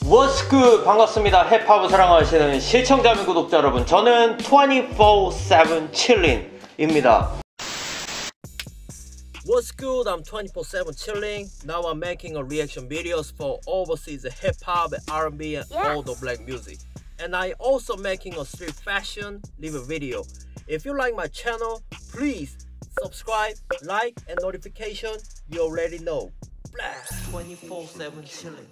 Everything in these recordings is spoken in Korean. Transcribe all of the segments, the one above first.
What's good? 반갑습니다. 힙합을 사랑하시는 시청자 및 구독자 여러분, 저는 24/7 chilling입니다. What's good? I'm 24/7 chilling. Now I'm making a reaction videos for overseas hip-hop, R&B and all the black music. And I also making a street fashion review video. If you like my channel, please subscribe, like and notification. You already know. Blast 24/7 chilling.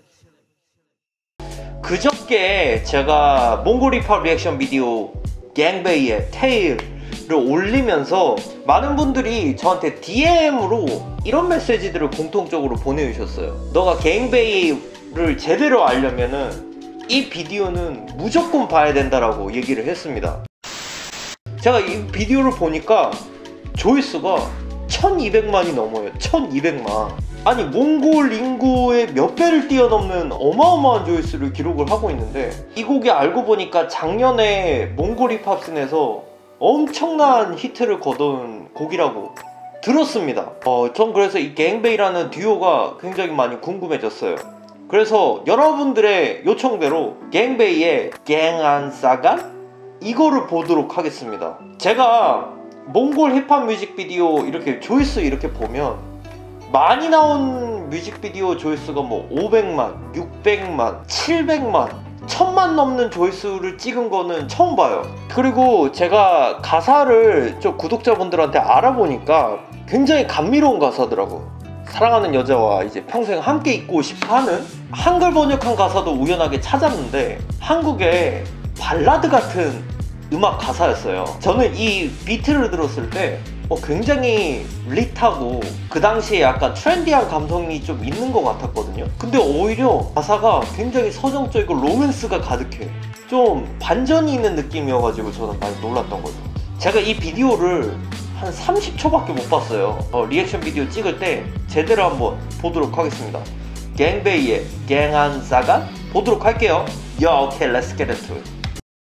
그저께 제가 몽골 힙합 리액션 비디오 갱베이의 테일을 올리면서 많은 분들이 저한테 DM으로 이런 메시지들을 공통적으로 보내주셨어요. 너가 갱베이를 제대로 알려면은 이 비디오는 무조건 봐야 된다라고 얘기를 했습니다. 제가 이 비디오를 보니까 조회수가 1200만이 넘어요. 1200만. 아니, 몽골 인구의 몇 배를 뛰어넘는 어마어마한 조회수를 기록을 하고 있는데, 이 곡이 알고 보니까 작년에 몽골 힙합씬에서 엄청난 히트를 거둔 곡이라고 들었습니다. 전 그래서 이 갱베이라는 듀오가 굉장히 많이 궁금해졌어요. 그래서 여러분들의 요청대로 갱베이의 갱안사가 이거를 보도록 하겠습니다. 제가 몽골 힙합 뮤직비디오 이렇게 조회수 이렇게 보면 많이 나온 뮤직비디오 조회수가 뭐 500만, 600만, 700만, 1000만 넘는 조회수를 찍은 거는 처음 봐요. 그리고 제가 가사를 좀 구독자분들한테 알아보니까 굉장히 감미로운 가사더라고. 사랑하는 여자와 이제 평생 함께 있고 싶어하는, 한글 번역한 가사도 우연하게 찾았는데 한국의 발라드 같은 음악 가사였어요. 저는 이 비트를 들었을 때 굉장히 릿하고 그 당시에 약간 트렌디한 감성이 좀 있는 것 같았거든요. 근데 오히려 가사가 굉장히 서정적이고 로맨스가 가득해. 좀 반전이 있는 느낌이어가지고 저는 많이 놀랐던 거죠. 제가 이 비디오를 한 30초밖에 못 봤어요. 리액션 비디오 찍을 때 제대로 한번 보도록 하겠습니다. 갱베이의 갱안사가 보도록 할게요. Yo, okay, let's get into it.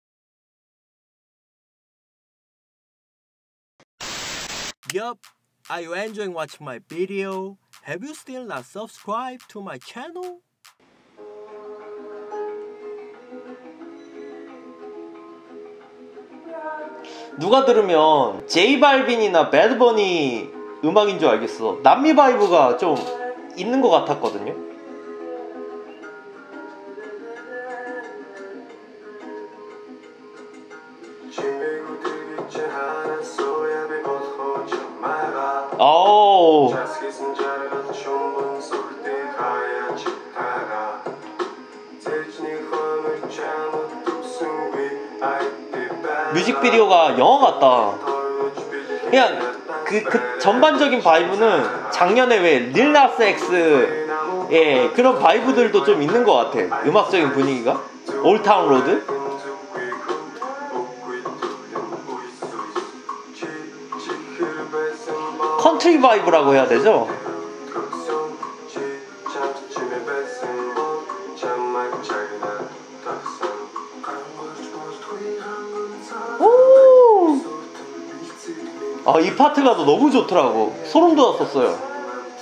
Yup, are you enjoying watching my video? Have you still not subscribed to my channel? 누가 들으면 제이발빈이나 배드버니 음악인 줄 알겠어. 남미 바이브가 좀 있는 것 같았거든요. 오. 뮤직비디오가 영화 같다. 그냥 그 전반적인 바이브는 작년에 왜 릴나스 X의 그런 바이브들도 좀 있는 것 같아. 음악적인 분위기가 올타운 로드. 컨트리 바이브라고 해야 되죠? 오! 이 파트가 너무 좋더라고. 소름 돋았었어요.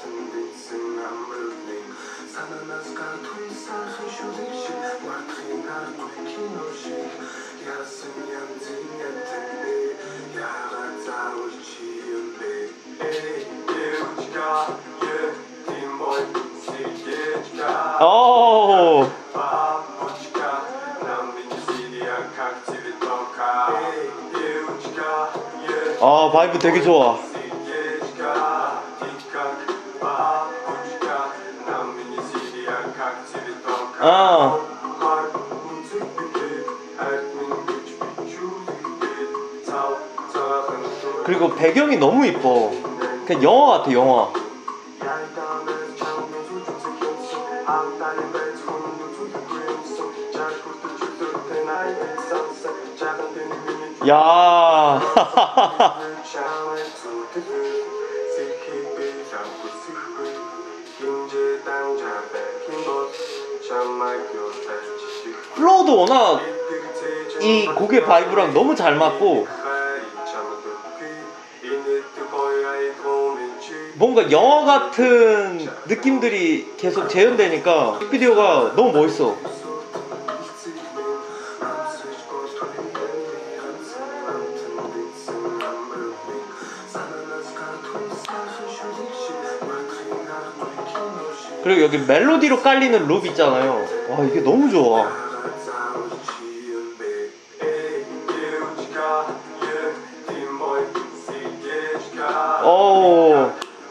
오. 바이브 되게 좋아. 그리고 배경이 너무 이뻐. 그냥 영화 같아, 영화. 야. 플로우도 워낙 이 곡의 바이브랑 너무 잘 맞고, 뭔가 영화 같은 느낌들이 계속 재현되니까 뮤직비디오가 너무 멋있어. 그리고 여기 멜로디로 깔리는 룹 있잖아요. 와, 이게 너무 좋아. 오.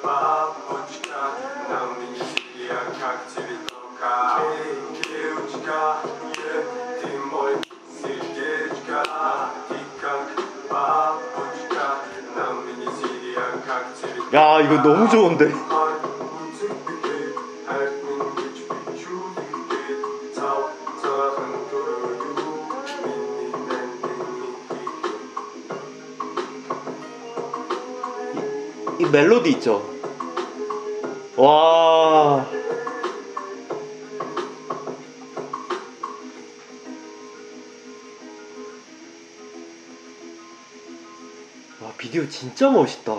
야, 이거 너무 좋은데? 이 멜로디 있죠? 와. 와, 비디오 진짜 멋있다.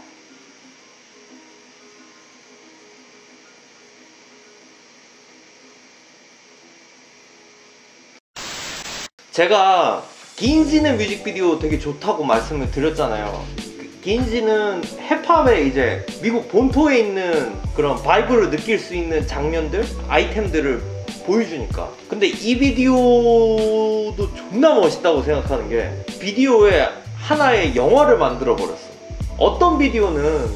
제가 긴지는 뮤직비디오 되게 좋다고 말씀을 드렸잖아요. 긴지는 힙합의 이제 미국 본토에 있는 그런 바이브를 느낄 수 있는 장면들, 아이템들을 보여주니까. 근데 이 비디오도 존나 멋있다고 생각하는 게 비디오에 하나의 영화를 만들어 버렸어. 어떤 비디오는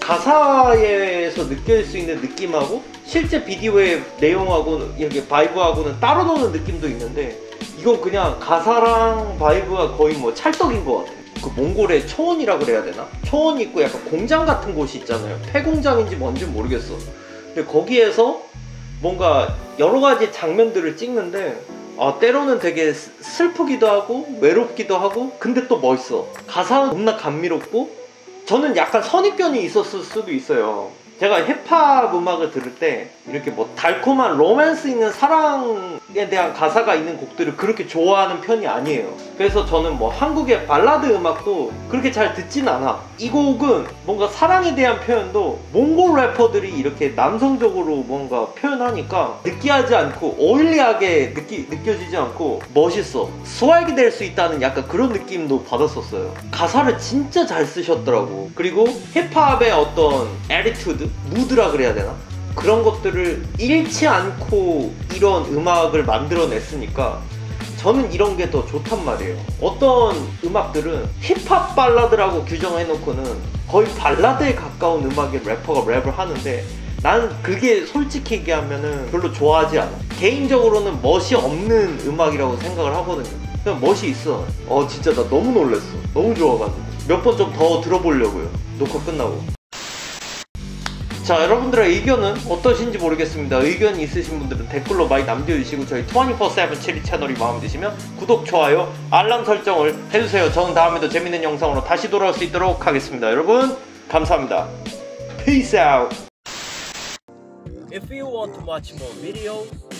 가사에서 느낄 수 있는 느낌하고 실제 비디오의 내용하고 이렇게 바이브하고는 따로 노는 느낌도 있는데, 이건 그냥 가사랑 바이브가 거의 뭐 찰떡인 것 같아. 그 몽골의 초원이라 그래야 되나? 초원이 있고 약간 공장 같은 곳이 있잖아요. 폐공장인지 뭔지 모르겠어. 근데 거기에서 뭔가 여러 가지 장면들을 찍는데, 때로는 되게 슬프기도 하고 외롭기도 하고, 근데 또 멋있어. 가사는 겁나 감미롭고, 저는 약간 선입견이 있었을 수도 있어요. 제가 힙합 음악을 들을 때 이렇게 뭐 달콤한 로맨스 있는 사랑에 대한 가사가 있는 곡들을 그렇게 좋아하는 편이 아니에요. 그래서 저는 뭐 한국의 발라드 음악도 그렇게 잘 듣진 않아. 이 곡은 뭔가 사랑에 대한 표현도 몽골 래퍼들이 이렇게 남성적으로 뭔가 표현하니까 느끼하지 않고 오일리하게 느껴지지 않고 멋있어. 스웩이 될 수 있다는 약간 그런 느낌도 받았었어요. 가사를 진짜 잘 쓰셨더라고. 그리고 힙합의 어떤 애티튜드? 무드라 그래야 되나? 그런 것들을 잃지 않고 이런 음악을 만들어냈으니까 저는 이런 게 더 좋단 말이에요. 어떤 음악들은 힙합 발라드라고 규정해놓고는 거의 발라드에 가까운 음악의 래퍼가 랩을 하는데, 난 그게 솔직히 얘기하면은 별로 좋아하지 않아. 개인적으로는 멋이 없는 음악이라고 생각을 하거든요. 그냥 멋이 있어. 진짜 나 너무 놀랬어. 너무 좋아가지고 몇 번 좀 더 들어보려고요, 녹화 끝나고. 자, 여러분들의 의견은 어떠신지 모르겠습니다. 의견이 있으신 분들은 댓글로 많이 남겨주시고, 저희 24/7 체리 채널이 마음에 드시면 구독, 좋아요, 알람 설정을 해주세요. 저는 다음에도 재밌는 영상으로 다시 돌아올 수 있도록 하겠습니다. 여러분 감사합니다. Peace out. If you want to watch more videos,